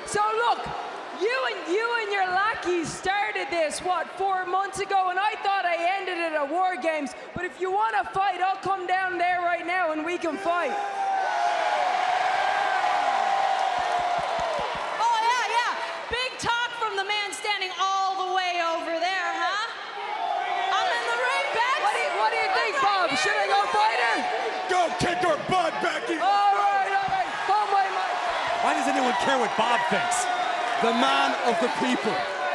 So look, you and your lackeys started this, what, 4 months ago, and I thought I ended it at War Games, but if you want to fight, I'll come down there right now and we can fight. Oh, yeah. Big talk from the man standing all the way over there, huh? I'm in the ring, Bex. What do you think, Bob? Should I go fight her? Go kick her butt, Becky! All right. Come away, Mike. Why does anyone care what Bob thinks? The man of the people.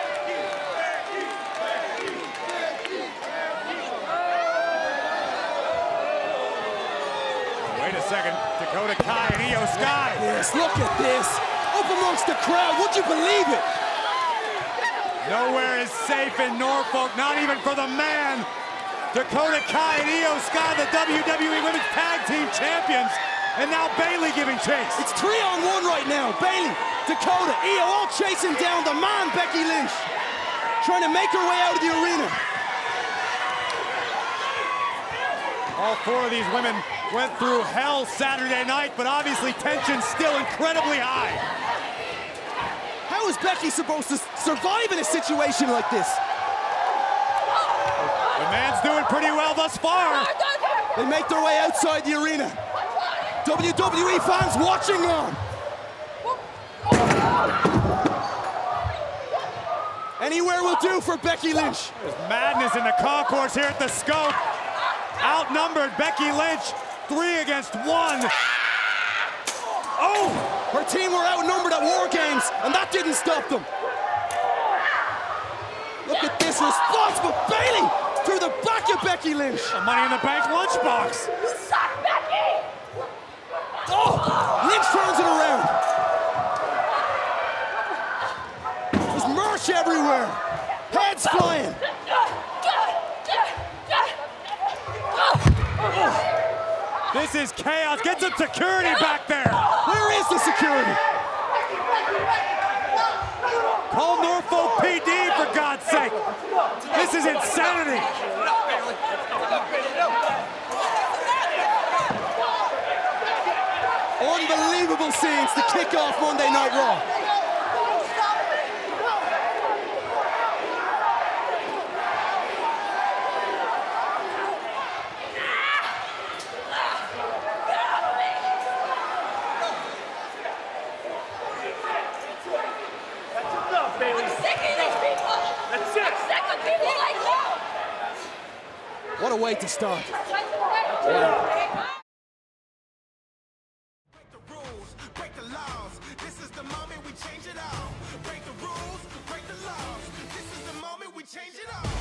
Wait a second. Dakota Kai and Io Sky. Yes, look at this. Up amongst the crowd, would you believe it? Nowhere is safe in Norfolk, not even for the man. Dakota Kai and Io Sky, the WWE Women's Tag Team Champions. And now Bayley giving chase. It's 3-on-1 right now. Bayley, Dakota, Io all chasing down the man, Becky Lynch. Trying to make her way out of the arena. All 4 of these women went through hell Saturday night, but obviously tension's still incredibly high. How is Becky supposed to survive in a situation like this? The man's doing pretty well thus far. They make their way outside the arena. WWE fans watching on. Anywhere will do for Becky Lynch. There's madness in the concourse here at the Scope. Outnumbered Becky Lynch, 3 against 1. Oh! Her team were outnumbered at War Games, and that didn't stop them. Look at this response, but Bayley through the back of Becky Lynch. A Money in the Bank lunchbox. You suck, Becky! Oh! Lynch turns it around. There's merch everywhere. Heads flying. This is chaos. Get some security back there. Where is the security? Call Norfolk PD, for God's sake. This is insanity. Unbelievable scenes to kick off Monday Night Raw. What a way to start. Break the rules, break the laws. This is the moment we change it all. Break the rules, break the laws. This is the moment we change it all.